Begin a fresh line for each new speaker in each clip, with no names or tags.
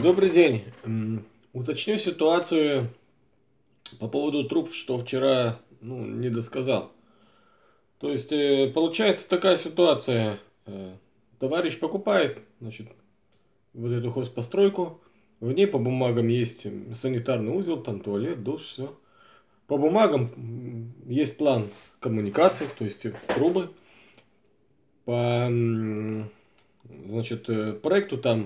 Добрый день. Уточню ситуацию по поводу труб, что вчера не досказал. То есть получается такая ситуация. Товарищ покупает, значит, вот эту хозпостройку. В ней по бумагам есть санитарный узел, там туалет, душ, все. По бумагам есть план коммуникаций, то есть трубы. По значит, проекту там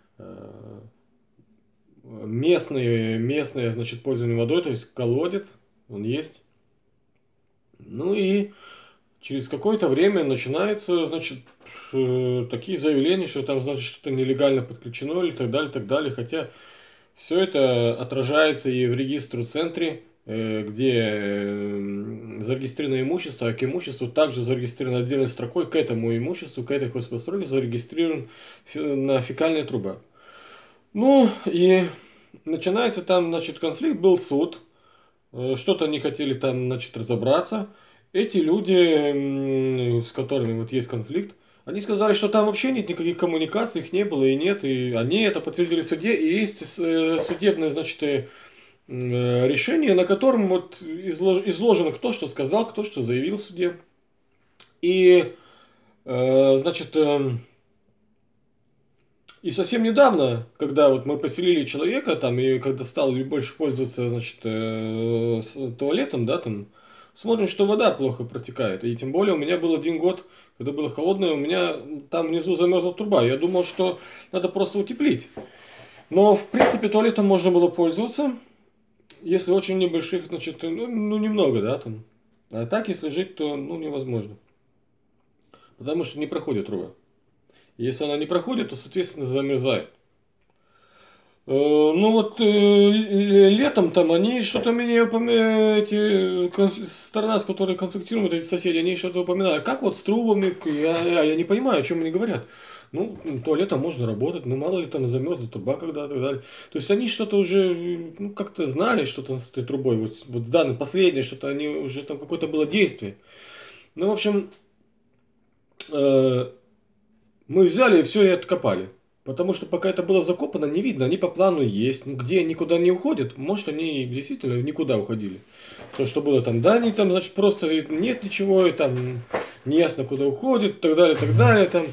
местное, значит, пользование водой, то есть колодец, он есть. Ну и через какое-то время начинается, значит, такие заявления, что там, значит, что-то нелегально подключено или так далее, так далее. Хотя все это отражается и в регистр-центре, где зарегистрировано имущество, а к имуществу также зарегистрировано отдельной строкой к этому имуществу, к этой хозпостройке зарегистрирован на фекальная труба. Ну и начинается там, значит, конфликт, был суд, что-то они хотели там, значит, разобраться. Эти люди, с которыми вот есть конфликт, они сказали, что там вообще нет никаких коммуникаций, их не было и нет, и они это подтвердили в суде, и есть судебное, значит, решение, на котором вот изложено, кто что сказал, кто что заявил в суде. И, значит, и совсем недавно, когда вот мы поселили человека там, и когда стал больше пользоваться, значит, туалетом, да, там, смотрим, что вода плохо протекает. И тем более у меня был 1 год, когда было холодное, у меня там внизу замерзла труба. Я думал, что надо просто утеплить. Но, в принципе, туалетом можно было пользоваться, если очень небольших, значит, немного, да, там. А так, если жить, то, невозможно. Потому что не проходит труба. Если она не проходит, то, соответственно, замерзает. Ну вот летом там они что-то меня сторона, с которой конфликтируют эти соседи, они что-то упоминают. Как вот с трубами, я не понимаю, о чем они говорят. Ну, туалетом можно работать, ну мало ли там замерзла труба когда-то и так далее. То есть они что-то уже, как-то знали, что там с этой трубой. Вот в данное последнее, что-то они уже там какое-то было действие. Ну, в общем, мы взяли и все и откопали. Потому что пока это было закопано, не видно, они по плану есть. Ну, где никуда не уходят, может они действительно никуда уходили. То, что было там, да, они там, значит, просто нет ничего, и там неясно куда уходит, и так далее, так далее, там.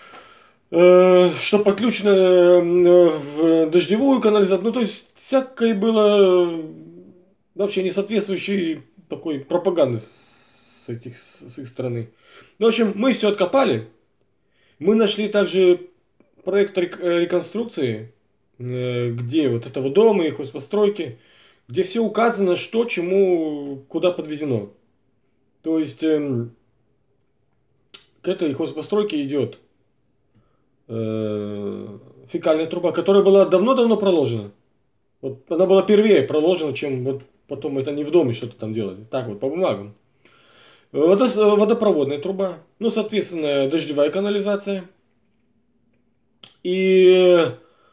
Что подключено в дождевую канализацию. Ну, то есть, всякое было вообще не соответствующей такой пропаганды с их стороны. Ну, в общем, мы все откопали. Мы нашли также проект реконструкции, где вот этого дома и хозпостройки, где все указано, что чему куда подведено. То есть к этой хозпостройке идет фекальная труба, которая была давно-давно проложена. Вот она была первее проложена, чем вот потом это не в доме что-то там делали. Так вот, по бумагам. Водопроводная труба. Ну, соответственно, дождевая канализация. И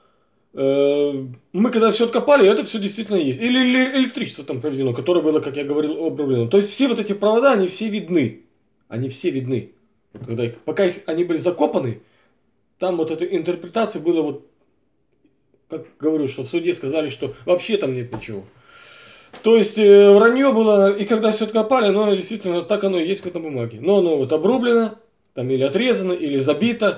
мы когда все откопали, это все действительно есть. Или электричество там проведено, которое было, как я говорил, обрублено. То есть все вот эти провода, они все видны. Они все видны. Пока они были закопаны, там вот этой интерпретации было вот, как говорю, что в суде сказали, что вообще там нет ничего. То есть вранье было, и когда все откопали, но действительно так оно и есть как на бумаге. Но оно вот обрублено, там или отрезано, или забито.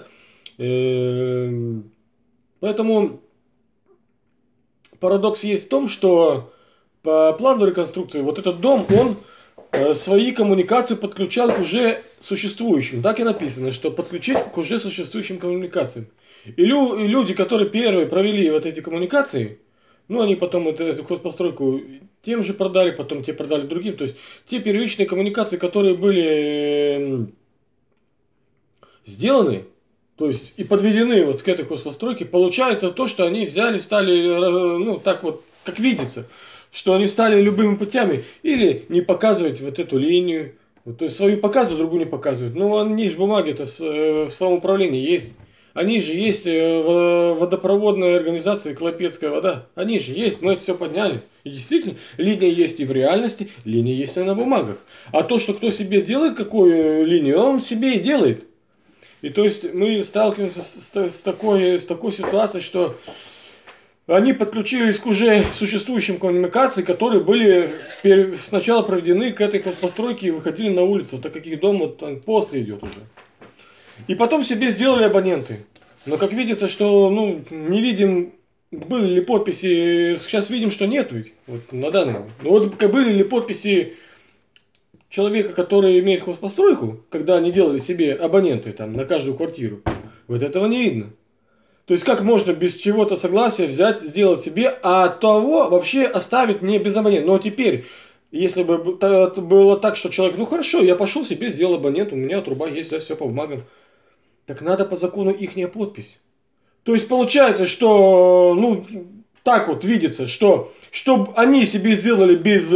Поэтому парадокс есть в том, что по плану реконструкции вот этот дом, он свои коммуникации подключал к уже существующим. Так и написано, что подключить к уже существующим коммуникациям. И люди, которые первые провели вот эти коммуникации, ну, они потом эту хозпостройку тем же продали, потом те продали другим. То есть, те первичные коммуникации, которые были сделаны, то есть, и подведены вот к этой хозпостройке, получается то, что они взяли, стали, ну, так вот, как видится, что они стали любыми путями или не показывать вот эту линию, то есть, свою показывают, другую не показывают. Ну, они же бумаги-то в самоуправлении есть. Они же есть в водопроводной организации «Клопецкая вода». Они же есть, мы это все подняли. И действительно, линия есть и в реальности, линия есть и на бумагах. А то, что кто себе делает какую линию, он себе и делает. И то есть мы сталкиваемся с такой ситуацией, что они подключились к уже существующим коммуникациям, которые были сначала проведены к этой постройке и выходили на улицу, так как их дом там после идет уже. И потом себе сделали абоненты. Но как видится, что ну, не видим, были ли подписи, сейчас видим, что нету их вот, на данный момент. Но вот были ли подписи человека, который имеет хозпостройку, когда они делали себе абоненты там, на каждую квартиру, вот этого не видно. То есть как можно без чего-то согласия взять, сделать себе, а того вообще оставить не без абонента. Но теперь, если бы было так, что человек, ну хорошо, я пошел себе, сделал абонент, у меня труба есть, да, все по бумагам. Так надо по закону ихняя подпись. То есть получается, что, ну, так вот видится, что, чтобы они себе сделали без,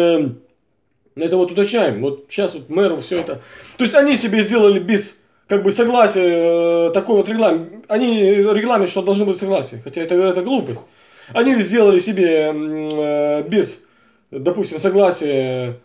это вот уточняем, вот сейчас вот мэру все это, то есть они себе сделали без, как бы, согласия, такой вот регламент, они, регламент, что должны быть согласия, хотя это глупость. Они сделали себе без, допустим, согласия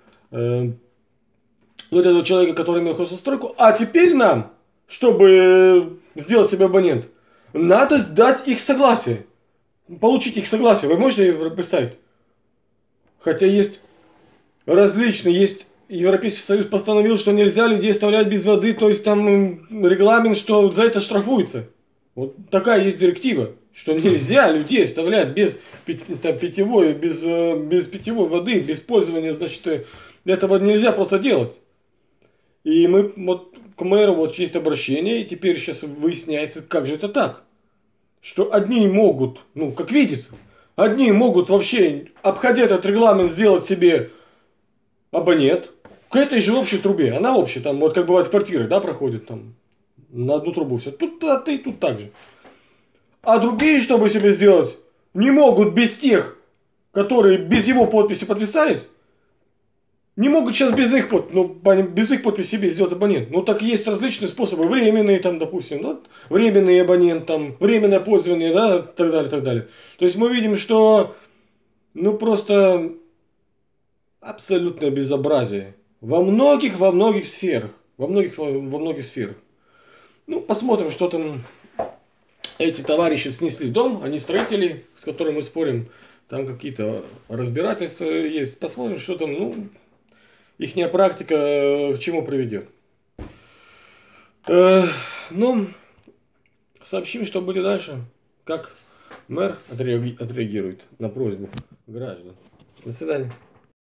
вот этого человека, который имел хозпостройку, а теперь нам, чтобы сделать себе абонент, надо сдать их согласие. Получить их согласие. Вы можете представить? Хотя есть различные, есть Европейский Союз постановил, что нельзя людей оставлять без воды, то есть там регламент, что за это штрафуется. Вот такая есть директива, что нельзя людей оставлять без питьевой, без питьевой воды, без пользования, значит, этого нельзя просто делать. И мы вот к мэру вот есть обращение, и теперь сейчас выясняется, как же это так. Что одни могут, ну, как видится, одни могут вообще, обходя этот регламент, сделать себе абонент к этой же общей трубе. Она общая, там, вот как бывает в квартирах, да, проходит там на одну трубу все. Тут и тут так же. А другие, чтобы себе сделать, не могут без тех, которые без его подписи подписались, не могут сейчас без их, без их подписи себе сделать абонент. Ну так есть различные способы. Временные там, допустим, да? Временный абонент, там, временное пользование, да, так далее, так далее. То есть мы видим, что ну просто абсолютное безобразие. Во многих сферах. Во многих сферах. Ну, посмотрим, что там эти товарищи снесли дом, они строители, с которыми мы спорим. Там какие-то разбирательства есть. Посмотрим, что там, ну, ихняя практика к чему приведет. Ну, сообщим, что будет дальше. Как мэр отреагирует на просьбу граждан. До свидания.